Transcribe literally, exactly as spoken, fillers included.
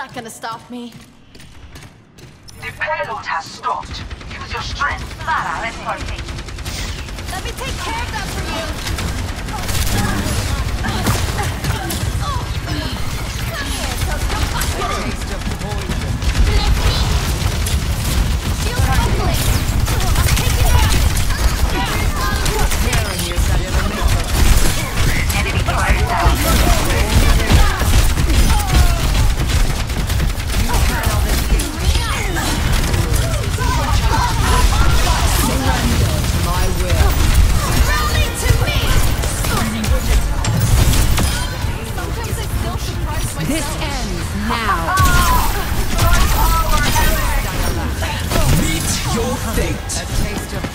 not gonna stop me. The payload has stopped. Use your strength. Para reporting. Let me take care of that for you. Come here, Coco. A taste of poison. Shield buckling. I'm taking it out. Tearing your cellular network. Enemy fire down. You cannot escape. Surrender to my will. Rally to me. Sometimes I still surprise myself. This ends now. Meet your fate. A taste of